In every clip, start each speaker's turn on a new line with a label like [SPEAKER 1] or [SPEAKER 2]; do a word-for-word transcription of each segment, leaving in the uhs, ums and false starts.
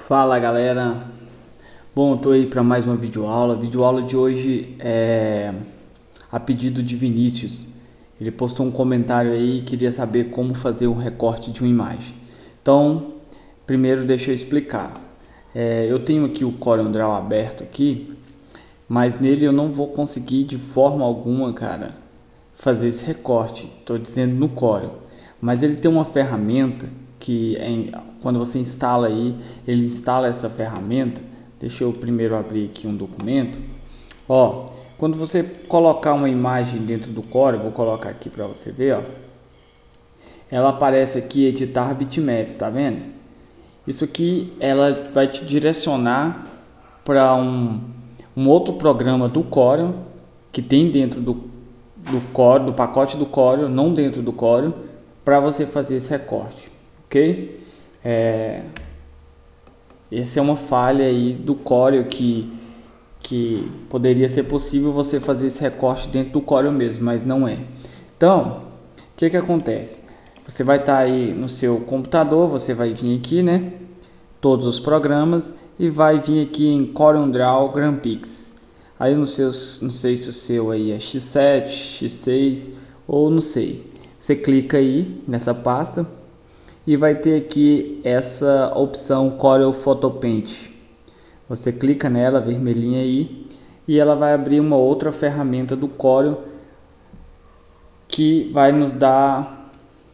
[SPEAKER 1] Fala galera, bom, tô aí para mais uma videoaula. A videoaula de hoje é a pedido de Vinícius. Ele postou um comentário aí e queria saber como fazer um recorte de uma imagem. Então, primeiro deixa eu explicar. É, eu tenho aqui o CorelDRAW aberto aqui, mas nele eu não vou conseguir de forma alguma, cara, fazer esse recorte. Estou dizendo no Corel, mas ele tem uma ferramenta que é, quando você instala aí, ele instala essa ferramenta. Deixa eu primeiro abrir aqui um documento. Ó, quando você colocar uma imagem dentro do Corel, vou colocar aqui para você ver, ó. Ela aparece aqui, editar bitmaps, tá vendo? Isso aqui, ela vai te direcionar para um, um outro programa do Corel que tem dentro do, do Corel, do pacote do Corel, não dentro do Corel, para você fazer esse recorte, ok? É, essa é uma falha aí do Corel que que poderia ser possível você fazer esse recorte dentro do Corel mesmo, mas não é. Então, o que que acontece? Você vai estar aí no seu computador, você vai vir aqui, né? Todos os programas e vai vir aqui em CorelDRAW Graphics. Aí no seus, não sei se o seu aí é X sete, X seis ou não sei. Você clica aí nessa pasta e vai ter aqui essa opção Corel Photo Paint. Você clica nela, vermelhinha aí, e ela vai abrir uma outra ferramenta do Corel que vai nos dar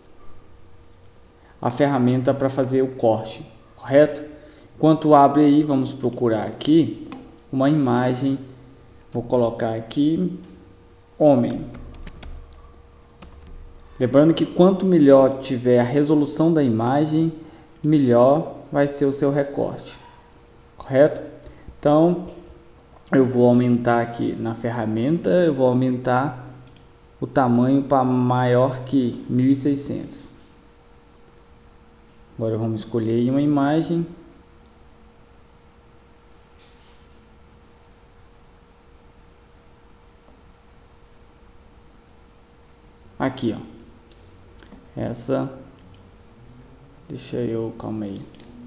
[SPEAKER 1] a ferramenta para fazer o corte, correto? Enquanto abre aí, vamos procurar aqui uma imagem. Vou colocar aqui homem. Lembrando que quanto melhor tiver a resolução da imagem, melhor vai ser o seu recorte, correto? Então, eu vou aumentar aqui na ferramenta, eu vou aumentar o tamanho para maior que mil e seiscentos. Agora vamos escolher uma imagem. Aqui, ó. Essa, deixa eu, calma aí.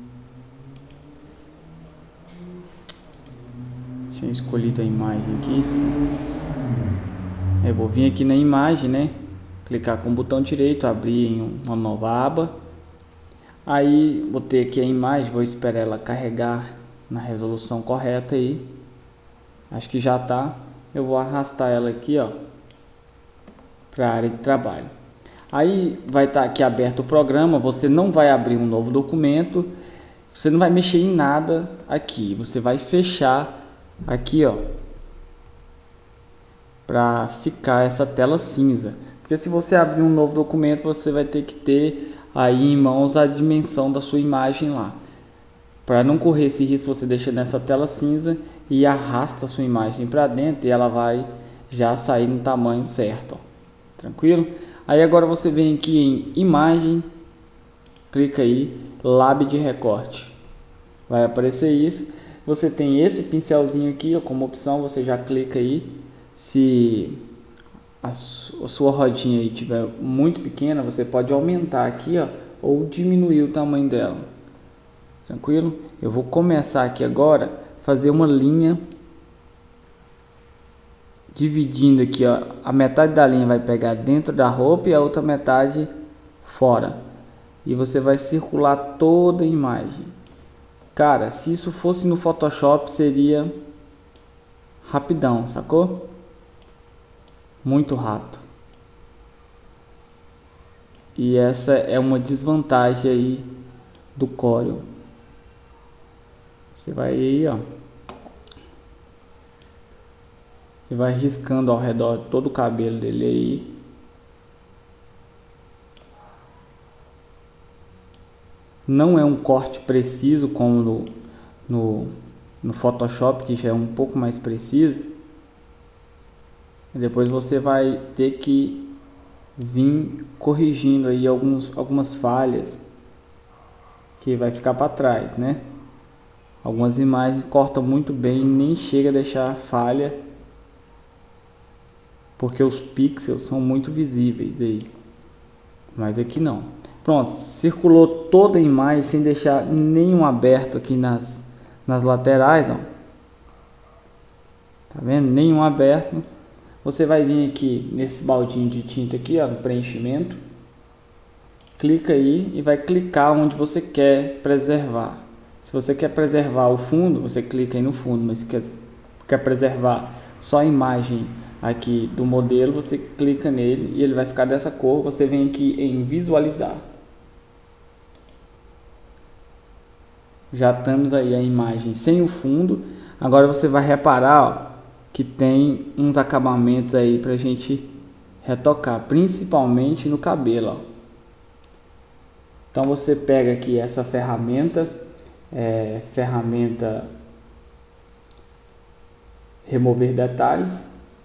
[SPEAKER 1] Tinha escolhido a imagem aqui. Eu vou vir aqui na imagem, né? Clicar com o botão direito, abrir em uma nova aba. Aí vou ter aqui a imagem, vou esperar ela carregar na resolução correta aí. Acho que já tá. Eu vou arrastar ela aqui, ó, para a área de trabalho. Aí vai estar aqui aberto o programa. Você não vai abrir um novo documento. Você não vai mexer em nada aqui. Você vai fechar aqui, ó, para ficar essa tela cinza, porque se você abrir um novo documento, você vai ter que ter aí em mãos a dimensão da sua imagem lá. Para não correr esse risco, você deixa nessa tela cinza e arrasta a sua imagem para dentro e ela vai já sair no tamanho certo, ó. Tranquilo? Aí agora você vem aqui em imagem, clica aí, lab de recorte, vai aparecer isso. Você tem esse pincelzinho aqui, ó, como opção, você já clica aí. Se a, su a sua rodinha aí tiver muito pequena, você pode aumentar aqui, ó, ou diminuir o tamanho dela. Tranquilo? Eu vou começar aqui agora fazer uma linha dividindo aqui, ó. A metade da linha vai pegar dentro da roupa e a outra metade fora. E você vai circular toda a imagem. Cara, se isso fosse no Photoshop, seria rapidão, sacou? Muito rápido. E essa é uma desvantagem aí do Corel. Você vai aí, ó, e vai riscando ao redor todo o cabelo dele aí. Não é um corte preciso como no, no, no Photoshop, que já é um pouco mais preciso. E depois você vai ter que vir corrigindo aí alguns, algumas falhas que vai ficar para trás, né? Algumas imagens cortam muito bem, nem chega a deixar falha, porque os pixels são muito visíveis aí. Mas aqui não. Pronto, circulou toda a imagem sem deixar nenhum aberto aqui nas, nas laterais, ó. Tá vendo? Nenhum aberto. Você vai vir aqui nesse baldinho de tinta aqui, ó, no preenchimento. Clica aí e vai clicar onde você quer preservar. Se você quer preservar o fundo, você clica aí no fundo, mas se quer, quer preservar só a imagem aqui do modelo, você clica nele e ele vai ficar dessa cor. Você vem aqui em visualizar. Já estamos aí a imagem sem o fundo. Agora você vai reparar, ó, que tem uns acabamentos aí pra gente retocar, principalmente no cabelo, ó. Então você pega aqui essa ferramenta, é, ferramenta remover detalhes,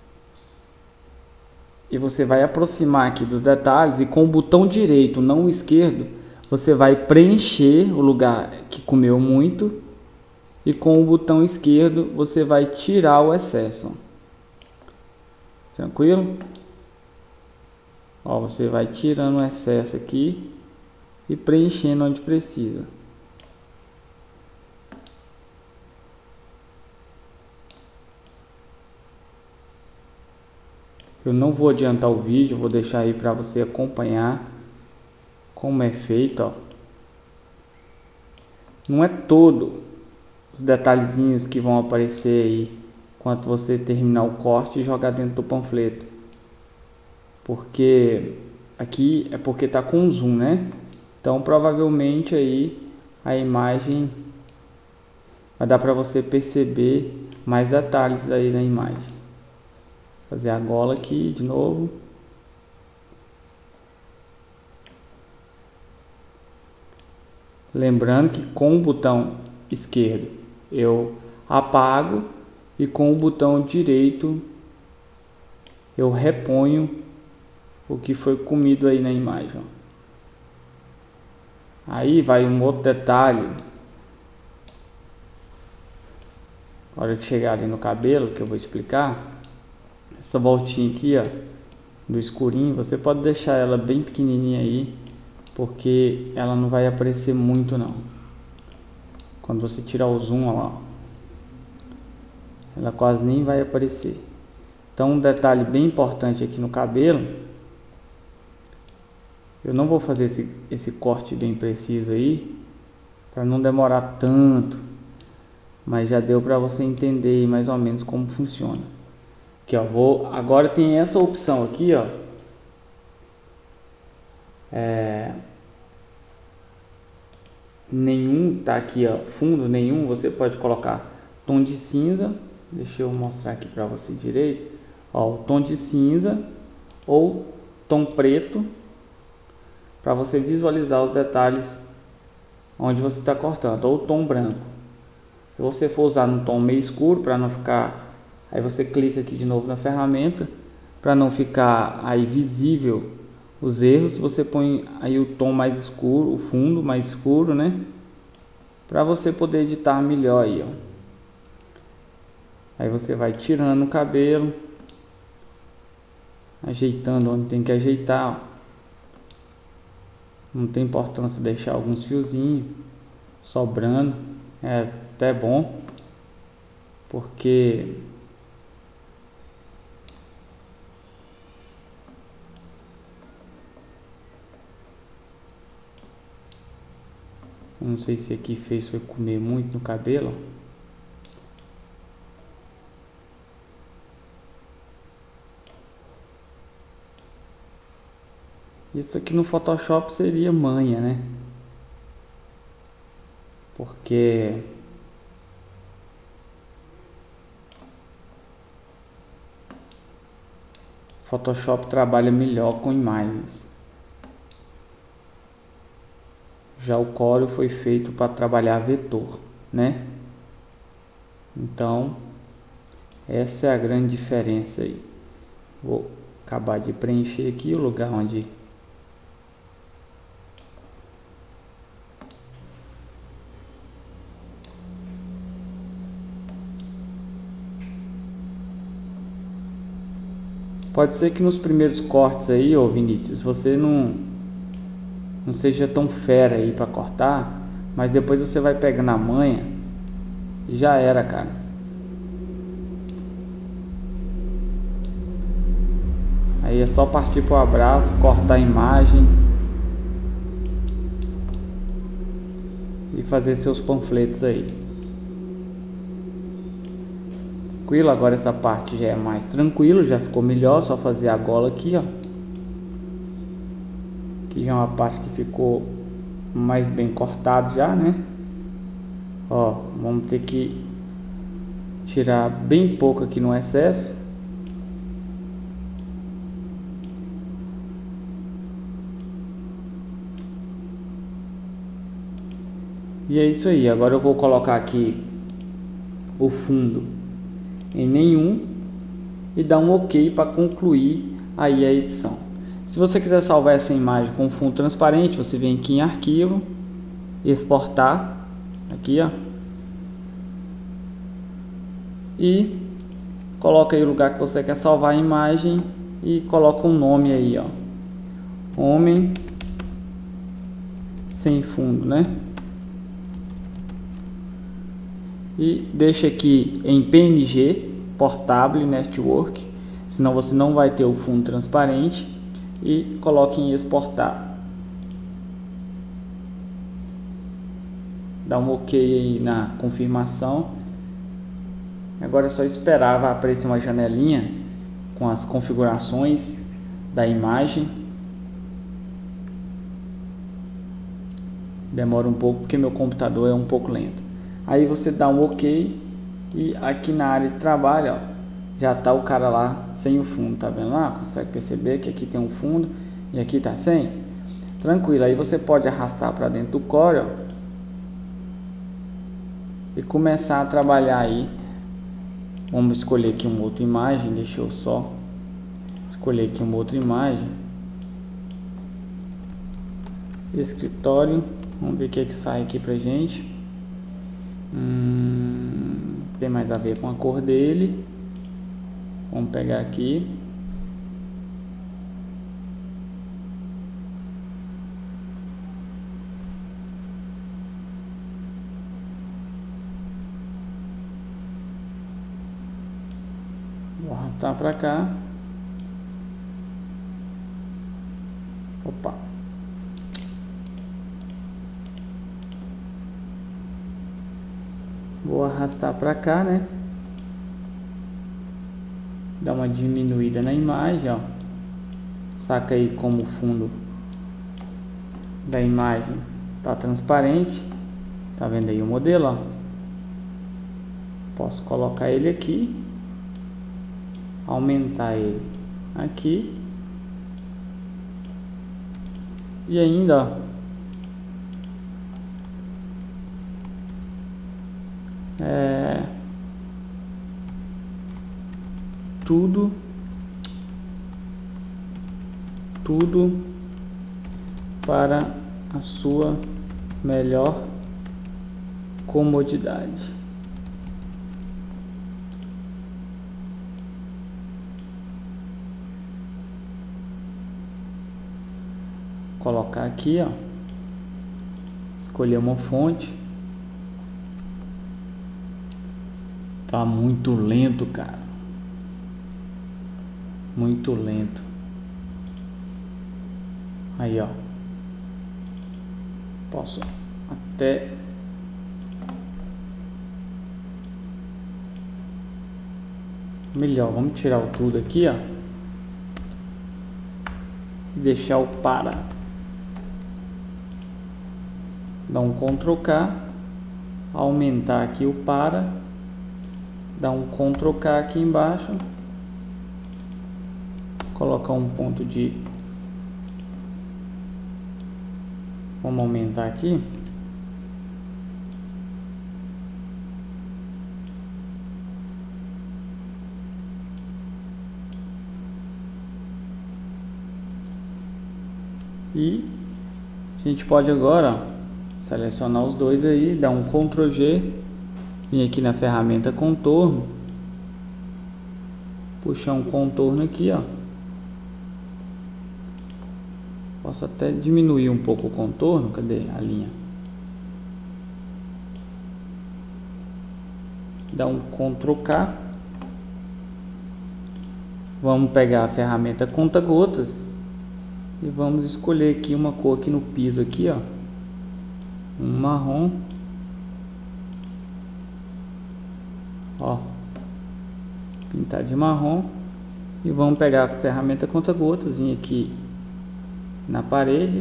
[SPEAKER 1] e você vai aproximar aqui dos detalhes e com o botão direito, não o esquerdo, você vai preencher o lugar que comeu muito e com o botão esquerdo você vai tirar o excesso. Tranquilo? Ó, você vai tirando o excesso aqui e preenchendo onde precisa. Eu não vou adiantar o vídeo, vou deixar aí para você acompanhar como é feito, ó. Não é todo os detalhezinhos que vão aparecer aí quando você terminar o corte e jogar dentro do panfleto, porque aqui é porque tá com zoom, né? Então provavelmente aí a imagem vai dar para você perceber mais detalhes aí na imagem. Vou fazer a gola aqui de novo. Lembrando que com o botão esquerdo eu apago e com o botão direito eu reponho o que foi comido aí na imagem, ó. Aí vai um outro detalhe. Na hora que chegar ali no cabelo, que eu vou explicar, essa voltinha aqui, ó, do escurinho, você pode deixar ela bem pequenininha aí, porque ela não vai aparecer muito não. Quando você tirar o zoom, ó lá, ó, ela quase nem vai aparecer. Então um detalhe bem importante aqui no cabelo, eu não vou fazer esse, esse corte bem preciso aí, para não demorar tanto, mas já deu para você entender mais ou menos como funciona. Aqui, ó, vou, agora tem essa opção aqui, ó, é, nenhum, tá aqui, ó, fundo nenhum, você pode colocar tom de cinza, deixa eu mostrar aqui para você direito, ó, o tom de cinza ou tom preto, para você visualizar os detalhes onde você está cortando, ou tom branco. Se você for usar no tom meio escuro, para não ficar, aí você clica aqui de novo na ferramenta, para não ficar aí visível os erros, você põe aí o tom mais escuro, o fundo mais escuro, né? Para você poder editar melhor aí, ó. Aí você vai tirando o cabelo, ajeitando onde tem que ajeitar, ó. Não tem importância deixar alguns fiozinhos sobrando, é até bom, porque eu não sei se aqui fez foi comer muito no cabelo. Isso aqui no Photoshop seria manha, né? Porque Photoshop trabalha melhor com imagens. Já o Corel foi feito para trabalhar vetor, né? Então, essa é a grande diferença aí. Vou acabar de preencher aqui o lugar onde pode ser que nos primeiros cortes aí, ô Vinícius, você não não seja tão fera aí para cortar, mas depois você vai pegando a manha e já era, cara. Aí é só partir pro abraço, cortar a imagem e fazer seus panfletos aí. Tranquilo, agora essa parte já é mais tranquilo, já ficou melhor, só fazer a gola aqui, ó. Aqui já é uma parte que ficou mais bem cortado já, né? Ó, vamos ter que tirar bem pouco aqui no excesso. E é isso aí. Agora eu vou colocar aqui o fundo em nenhum e dar um OK para concluir aí a edição. Se você quiser salvar essa imagem com fundo transparente, você vem aqui em arquivo, exportar, aqui ó, e coloca aí o lugar que você quer salvar a imagem e coloca um nome aí, ó, homem sem fundo, né? E deixa aqui em P N G, Portable Network, senão você não vai ter o fundo transparente, e coloque em exportar. Dá um OK aí na confirmação. Agora é só esperar, vai aparecer uma janelinha com as configurações da imagem. Demora um pouco porque meu computador é um pouco lento. Aí você dá um OK e aqui na área de trabalho, ó, já tá o cara lá sem o fundo, tá vendo lá? Consegue perceber que aqui tem um fundo e aqui tá sem? Tranquilo, aí você pode arrastar para dentro do Core, ó, e começar a trabalhar aí. Vamos escolher aqui uma outra imagem, deixa eu só escolher aqui uma outra imagem. Escritório, vamos ver o que é que sai aqui pra gente. Hum, tem mais a ver com a cor dele. Vamos pegar aqui. Vou arrastar para cá. Opa. Vou arrastar para cá, né? Dá uma diminuída na imagem, ó. Saca aí como o fundo da imagem tá transparente. Tá vendo aí o modelo, ó? Posso colocar ele aqui, aumentar ele aqui e ainda, ó, é tudo tudo para a sua melhor comodidade. Colocar aqui, ó, escolher uma fonte. Tá muito lento, cara, muito lento. Aí, ó, posso até melhor. Vamos tirar o tudo aqui, ó, e deixar o para. Dá um control K, aumentar aqui o para, dá um control K aqui embaixo, colocar um ponto de, vamos aumentar aqui, e a gente pode agora, ó, selecionar os dois aí, dar um control G, vir aqui na ferramenta contorno, puxar um contorno aqui, ó, Posso até diminuir um pouco o contorno. Cadê a linha? Dá um control K. Vamos pegar a ferramenta conta-gotas e vamos escolher aqui uma cor aqui no piso aqui, ó, um marrom, ó, pintar de marrom, e vamos pegar a ferramenta conta-gotas, vir aqui na parede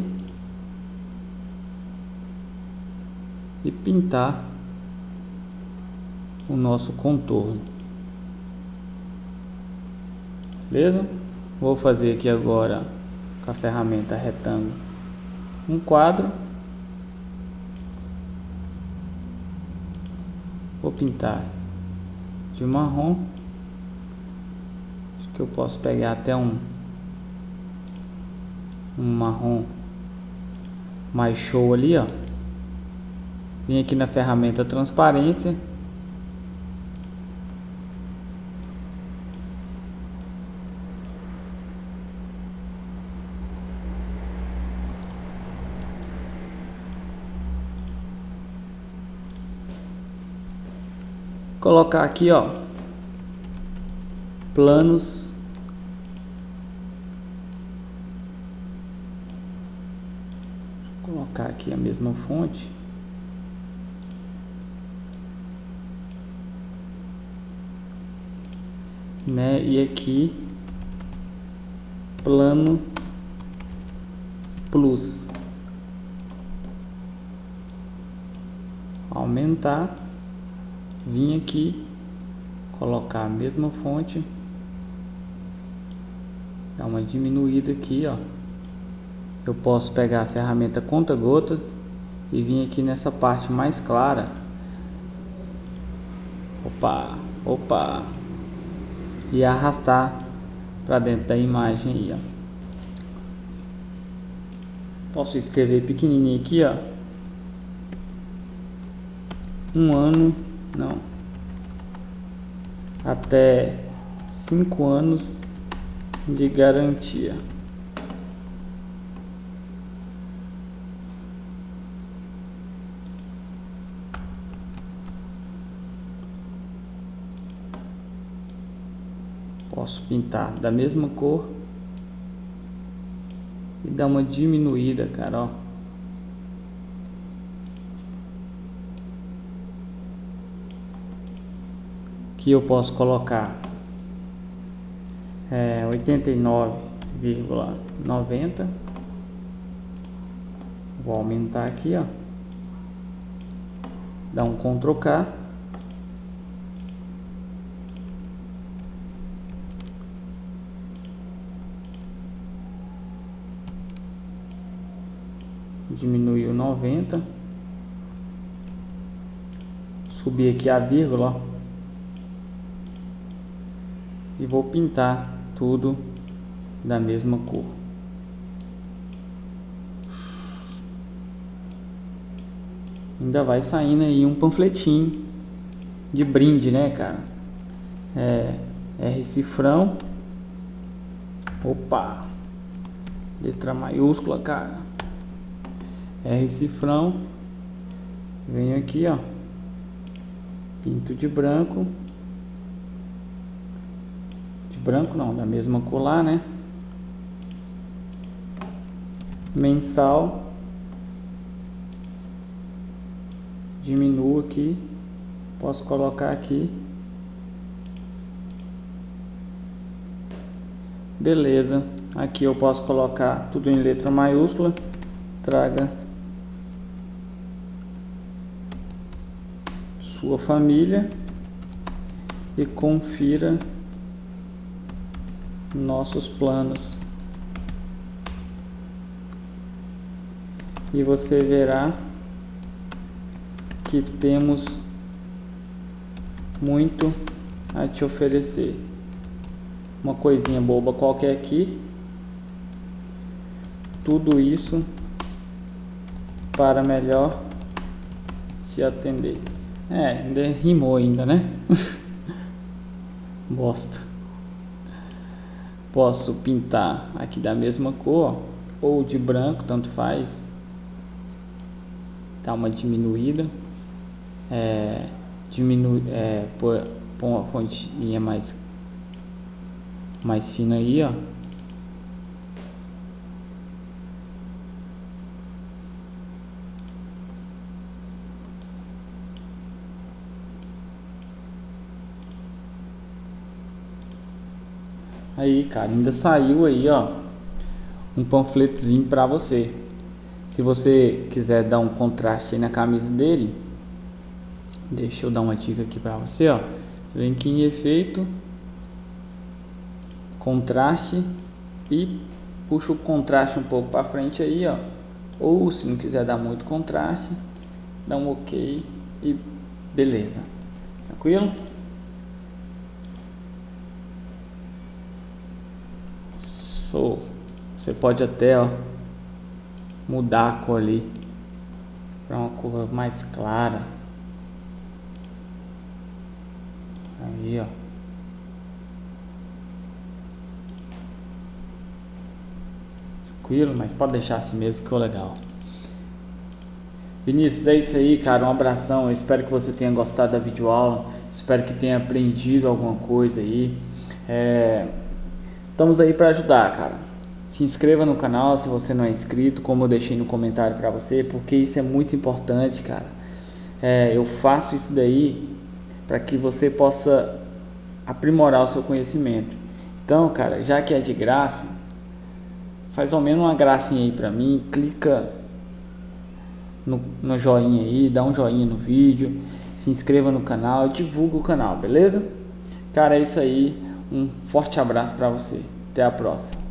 [SPEAKER 1] e pintar o nosso contorno. Beleza? Vou fazer aqui agora com a ferramenta retângulo um quadro. Vou pintar de marrom. Acho que eu posso pegar até um um marrom mais show ali, ó. Vim aqui na ferramenta transparência. Colocar aqui, ó, planos, vou colocar aqui a mesma fonte, né? E aqui plano plus, aumentar. Vim aqui, colocar a mesma fonte, dar uma diminuída aqui, ó. Eu posso pegar a ferramenta conta-gotas e vir aqui nessa parte mais clara. Opa, opa, e arrastar para dentro da imagem aí, ó. Posso escrever pequenininho aqui, ó, um ano. Não, até cinco anos de garantia. Posso pintar da mesma cor e dar uma diminuída, cara, ó. Aqui eu posso colocar é, oitenta e nove vírgula noventa. Vou aumentar aqui, ó. Dar um control K. Diminuir o noventa. Subir aqui a vírgula, ó. E vou pintar tudo da mesma cor. Ainda vai saindo aí um panfletinho de brinde, né, cara? É, R cifrão. Opa! Letra maiúscula, cara. R cifrão. Venho aqui, ó. Pinto de branco. Branco não, da mesma cor lá, né? Mensal. Diminuo aqui. Posso colocar aqui. Beleza. Aqui eu posso colocar tudo em letra maiúscula. Traga sua família e confira nossos planos, e você verá que temos muito a te oferecer. Uma coisinha boba qualquer aqui, tudo isso para melhor te atender. É, ainda rimou ainda, né? Bosta. Posso pintar aqui da mesma cor, ó. ou de branco, tanto faz. Dá uma diminuída, é, diminui, é, põe uma fontinha mais mais fina aí, ó. Aí, cara, ainda saiu aí, ó, um panfletozinho pra você. Se você quiser dar um contraste aí na camisa dele, deixa eu dar uma dica aqui pra você, ó. Você vem aqui em efeito, contraste e puxa o contraste um pouco pra frente aí, ó. Ou se não quiser dar muito contraste, dá um ok e beleza. Tranquilo? So, você pode até, ó, mudar a cor ali para uma cor mais clara. Aí, ó. Tranquilo, mas pode deixar assim mesmo que ficou legal. Vinícius, é isso aí, cara. Um abração. Eu espero que você tenha gostado da videoaula. Espero que tenha aprendido alguma coisa aí. É... Estamos aí para ajudar, cara. Se inscreva no canal se você não é inscrito, como eu deixei no comentário para você, porque isso é muito importante, cara. É, eu faço isso daí para que você possa aprimorar o seu conhecimento. Então, cara, já que é de graça, faz ao menos uma gracinha aí para mim, clica no, no joinha aí, dá um joinha no vídeo, se inscreva no canal, divulga o canal, beleza? Cara, é isso aí. Um forte abraço para você. Até a próxima.